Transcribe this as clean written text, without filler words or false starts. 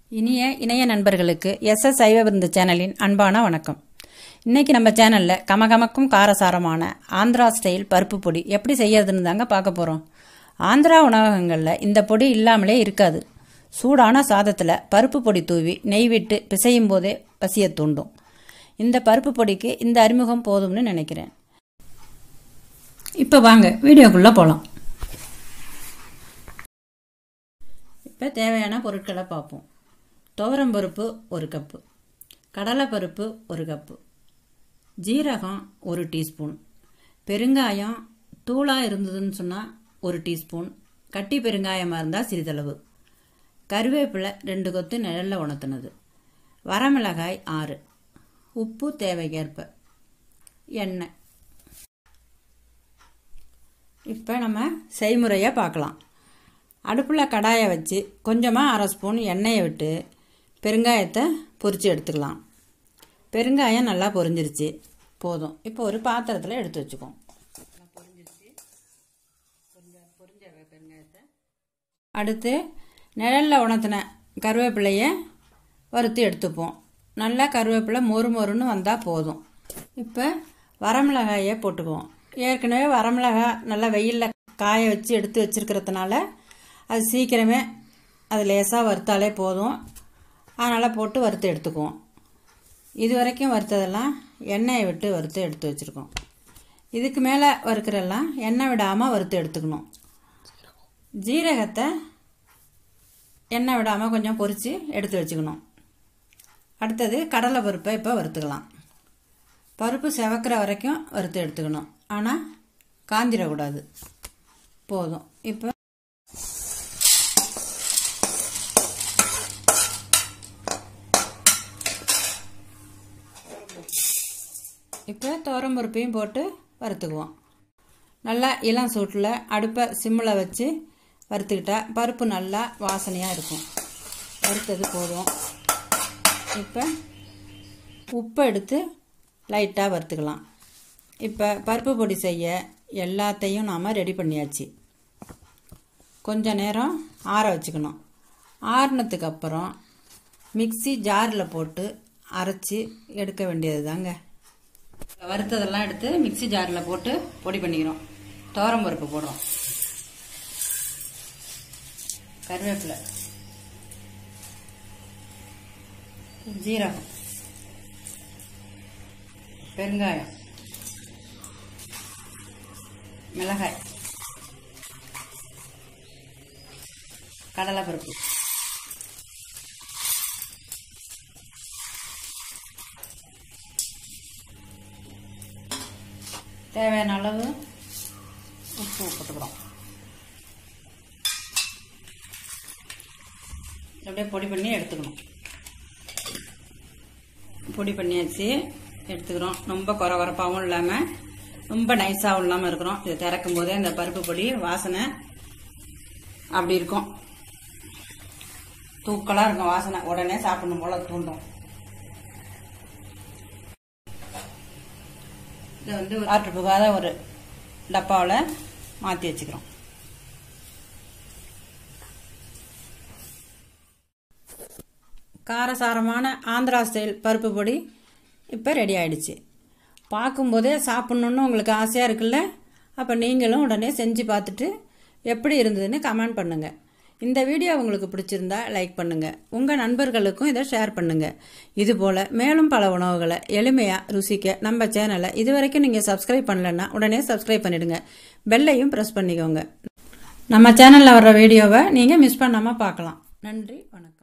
இனிய இணைய நண்பர்களுக்கு சைவ விருந்து சேனலின் அன்பான வணக்கம். இன்னைக்கு நம்ம சேனல்ல கமகமக்கும் காரசாரமான ஆந்திரா ஸ்டைல் பருப்பு பொடி எப்படி செய்யறதுன்னு தாங்க பார்க்க போறோம். ஆந்திரா உணவகங்கள்ல இந்த பொடி இல்லாமலே இருக்காது. சூடான சாதத்துல பருப்பு பொடி தூவி நெய் விட்டு பிசையும் போதே பசிய தூண்டும். இந்த பருப்பு பொடிக்கு இந்த அறிமுகம் போதும்னு நினைக்கிறேன். இப்போ வாங்க வீடியோக்குள்ள போலாம். இப்போ தேவையான பொருட்களை பார்ப்போம். துவரம் பருப்பு 1 கப்பு, கடலை பருப்பு 1 கப்பு, ஜீரகம் 1 டீஸ்பூன், பெருங்காயம் தூளாக இருந்ததுன்னு சொன்னால் 1 டீஸ்பூன், கட்டி பெருங்காயமாக இருந்தால் சிறிதளவு, கருவேப்பிலை 2 கொத்து நிழலில் உணர்த்தினது, வரமிளகாய் 6, உப்பு தேவைக்கேற்ப, எண்ணெய். இப்போ நம்ம செய்முறையை பார்க்கலாம். அடுப்பில் கடாயை வச்சு கொஞ்சமாக 1/2 ஸ்பூன் எண்ணெயை விட்டு பெருங்காயத்தை பொரித்து எடுத்துக்கலாம். பெருங்காயம் நல்லா பொரிஞ்சிருச்சு, போதும். இப்போ ஒரு பாத்திரத்தில் எடுத்து வச்சுக்கோம். பொரிஞ்ச பெருங்காயத்தை அடுத்து நிழலில் உணர்த்தின கருவேப்பிலையை வறுத்து எடுத்துப்போம். நல்லா கருவேப்பிலை மொறு மொறுன்னு வந்தால் போதும். இப்போ வரமிளகாயை போட்டுக்குவோம். ஏற்கனவே வரமிளகாய் நல்லா வெயிலில் காய வச்சு எடுத்து வச்சுருக்கிறதுனால அது சீக்கிரமே அது லேசாக வறுத்தாலே போதும். அதனால் போட்டு வறுத்து எடுத்துக்குவோம். இது வரைக்கும் வறுத்ததெல்லாம் எண்ணெயை விட்டு வறுத்து எடுத்து வச்சுருக்கோம். இதுக்கு மேலே வறுக்கிறெல்லாம் எண்ணெய் விடாமல் வறுத்து எடுத்துக்கணும். ஜீரகத்தை எண்ணெய் விடாமல் கொஞ்சம் பொரித்து எடுத்து வச்சுக்கணும். அடுத்தது கடலை பருப்பை இப்போ வறுத்துக்கலாம். பருப்பு செவக்கிற வரைக்கும் வறுத்து எடுத்துக்கணும். ஆனால் காந்திடக்கூடாது, போதும். இப்போ துவரம் பருப்பையும் போட்டு வறுத்துக்குவோம். நல்லா இளம் சூட்டில் அடுப்பை சிம்மில் வச்சு வறுத்துக்கிட்டா பருப்பு நல்லா வாசனையாக இருக்கும். வறுத்தது போதும். இப்போ உப்பை எடுத்து லைட்டாக வறுத்துக்கலாம். இப்போ பருப்பு பொடி செய்ய எல்லாத்தையும் நாம் ரெடி பண்ணியாச்சு. கொஞ்சம் நேரம் ஆற வச்சுக்கணும். ஆறுனதுக்கு அப்புறம் மிக்ஸி ஜாரில் போட்டு அரைச்சி எடுக்க வேண்டியது தாங்க. வறுத்ததெல்லாம் எடுத்து மிக்ஸி ஜாரில் போட்டு பொடி பண்ணிக்கிறோம். துவரம் பருப்பு போடுறோம், கருவேப்பிலை, ஜீரகம், பெருங்காயம், மிளகாய், கடலை பருப்பு, தேவையான அளவு உப்பு போட்டுக்கிறோம். அப்படியே பொடி பண்ணி எடுத்துக்கணும். பொடி பண்ணியாச்சு, எடுத்துக்கிறோம். ரொம்ப குறப்பாகவும் இல்லாமல் ரொம்ப நைஸாகவும் இல்லாமல் இருக்கிறோம். இதை திறக்கும் போதே இந்த பருப்பு பொடி வாசனை அப்படி இருக்கும், தூக்கலாக இருக்கும் வாசனை. உடனே சாப்பிடணும் போல தூண்டும். இதை வந்து ஆற்று புகாத ஒரு டப்பாவில் மாற்றி வச்சுக்கிறோம். காரசாரமான ஆந்திரா ஸ்டைல் பருப்பு பொடி இப்போ ரெடி ஆயிடுச்சு. பார்க்கும்போதே சாப்பிட்ணுன்னு உங்களுக்கு ஆசையாக இருக்குல்ல? அப்போ நீங்களும் உடனே செஞ்சு பார்த்துட்டு எப்படி இருந்ததுன்னு கமெண்ட் பண்ணுங்கள். இந்த வீடியோ உங்களுக்கு பிடிச்சிருந்தா லைக் பண்ணுங்கள். உங்கள் நண்பர்களுக்கும் இதை ஷேர் பண்ணுங்கள். இதுபோல் மேலும் பல உணவுகளை எளிமையாக ருசிக்க நம்ம சேனலை இது வரைக்கும் நீங்கள் சப்ஸ்கிரைப் பண்ணலன்னா உடனே சப்ஸ்கிரைப் பண்ணிவிடுங்க. பெல்லையும் ப்ரெஸ் பண்ணிக்கோங்க. நம்ம சேனலில் வர்ற வீடியோவை நீங்கள் மிஸ் பண்ணாமல் பார்க்கலாம். நன்றி, வணக்கம்.